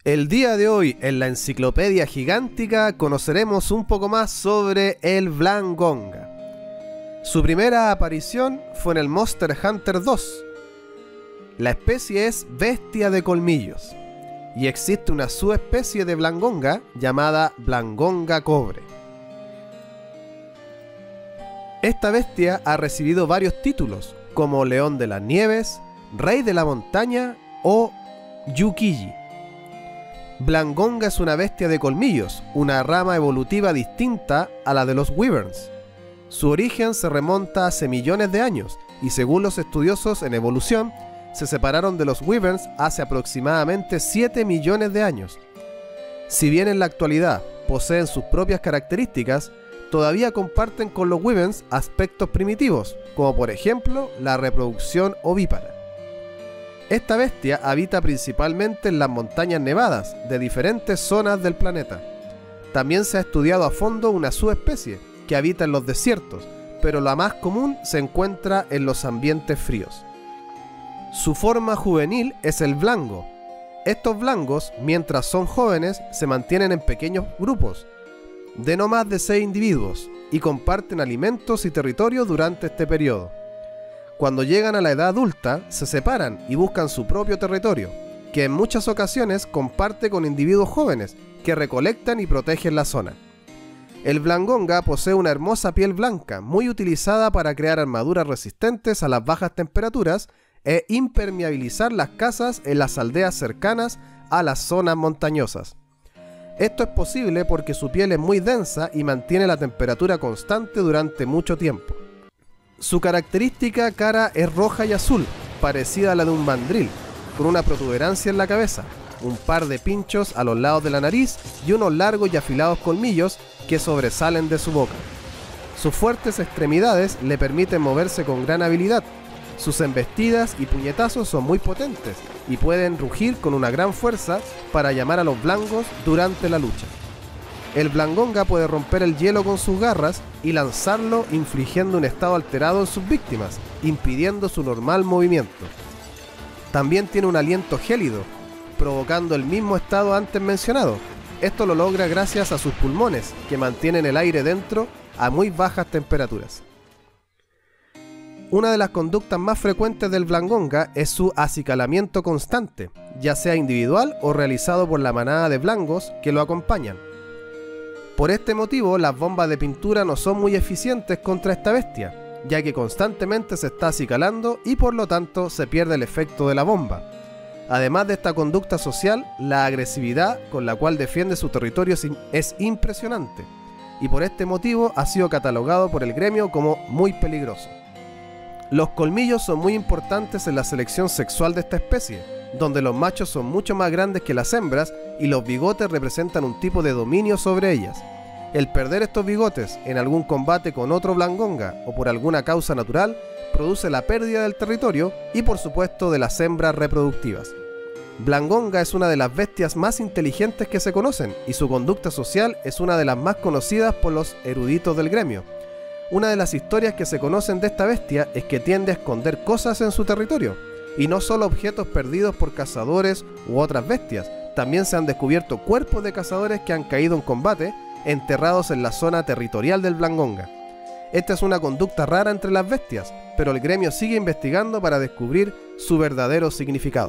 El día de hoy en la Enciclopedia Gigántica conoceremos un poco más sobre el Blangonga. Su primera aparición fue en el Monster Hunter 2. La especie es bestia de colmillos y existe una subespecie de Blangonga llamada Blangonga cobre. Esta bestia ha recibido varios títulos como León de las Nieves, Rey de la Montaña o Yukiji. Blangonga es una bestia de colmillos, una rama evolutiva distinta a la de los Wyverns. Su origen se remonta hace millones de años y según los estudiosos en evolución, se separaron de los Wyverns hace aproximadamente 7 millones de años. Si bien en la actualidad poseen sus propias características, todavía comparten con los Wyverns aspectos primitivos, como por ejemplo la reproducción ovípara. Esta bestia habita principalmente en las montañas nevadas de diferentes zonas del planeta. También se ha estudiado a fondo una subespecie que habita en los desiertos, pero la más común se encuentra en los ambientes fríos. Su forma juvenil es el blango. Estos blangos, mientras son jóvenes, se mantienen en pequeños grupos, de no más de 6 individuos, y comparten alimentos y territorio durante este periodo. Cuando llegan a la edad adulta, se separan y buscan su propio territorio, que en muchas ocasiones comparte con individuos jóvenes que recolectan y protegen la zona. El Blangonga posee una hermosa piel blanca, muy utilizada para crear armaduras resistentes a las bajas temperaturas e impermeabilizar las casas en las aldeas cercanas a las zonas montañosas. Esto es posible porque su piel es muy densa y mantiene la temperatura constante durante mucho tiempo. Su característica cara es roja y azul, parecida a la de un mandril, con una protuberancia en la cabeza, un par de pinchos a los lados de la nariz y unos largos y afilados colmillos que sobresalen de su boca. Sus fuertes extremidades le permiten moverse con gran habilidad. Sus embestidas y puñetazos son muy potentes y pueden rugir con una gran fuerza para llamar a los blangos durante la lucha. El Blangonga puede romper el hielo con sus garras y lanzarlo infligiendo un estado alterado en sus víctimas, impidiendo su normal movimiento. También tiene un aliento gélido, provocando el mismo estado antes mencionado. Esto lo logra gracias a sus pulmones, que mantienen el aire dentro a muy bajas temperaturas. Una de las conductas más frecuentes del Blangonga es su acicalamiento constante, ya sea individual o realizado por la manada de blangos que lo acompañan. Por este motivo, las bombas de pintura no son muy eficientes contra esta bestia, ya que constantemente se está acicalando y por lo tanto se pierde el efecto de la bomba. Además de esta conducta social, la agresividad con la cual defiende su territorio es impresionante, y por este motivo ha sido catalogado por el gremio como muy peligroso. Los colmillos son muy importantes en la selección sexual de esta especie, donde los machos son mucho más grandes que las hembras y los bigotes representan un tipo de dominio sobre ellas. El perder estos bigotes en algún combate con otro Blangonga o por alguna causa natural produce la pérdida del territorio y por supuesto de las hembras reproductivas. Blangonga es una de las bestias más inteligentes que se conocen y su conducta social es una de las más conocidas por los eruditos del gremio. Una de las historias que se conocen de esta bestia es que tiende a esconder cosas en su territorio, y no solo objetos perdidos por cazadores u otras bestias, también se han descubierto cuerpos de cazadores que han caído en combate, enterrados en la zona territorial del Blangonga. Esta es una conducta rara entre las bestias, pero el gremio sigue investigando para descubrir su verdadero significado.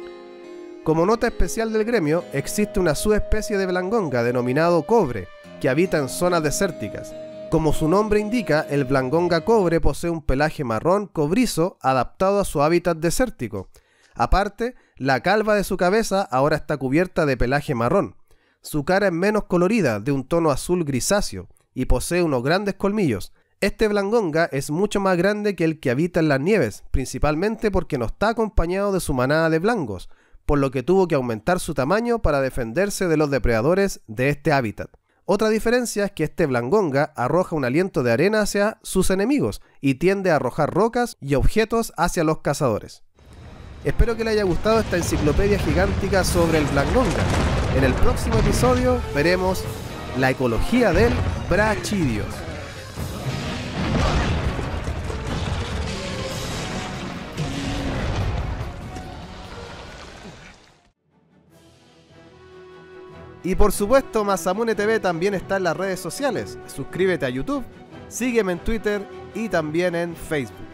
Como nota especial del gremio, existe una subespecie de Blangonga denominado cobre, que habita en zonas desérticas. Como su nombre indica, el Blangonga cobre posee un pelaje marrón cobrizo adaptado a su hábitat desértico. Aparte, la calva de su cabeza ahora está cubierta de pelaje marrón. Su cara es menos colorida, de un tono azul grisáceo, y posee unos grandes colmillos. Este Blangonga es mucho más grande que el que habita en las nieves, principalmente porque no está acompañado de su manada de blangos, por lo que tuvo que aumentar su tamaño para defenderse de los depredadores de este hábitat. Otra diferencia es que este Blangonga arroja un aliento de arena hacia sus enemigos y tiende a arrojar rocas y objetos hacia los cazadores. Espero que les haya gustado esta enciclopedia gigántica sobre el Blangonga. En el próximo episodio veremos la ecología del Brachydios. Y por supuesto, Masamune TV también está en las redes sociales. Suscríbete a YouTube, sígueme en Twitter y también en Facebook.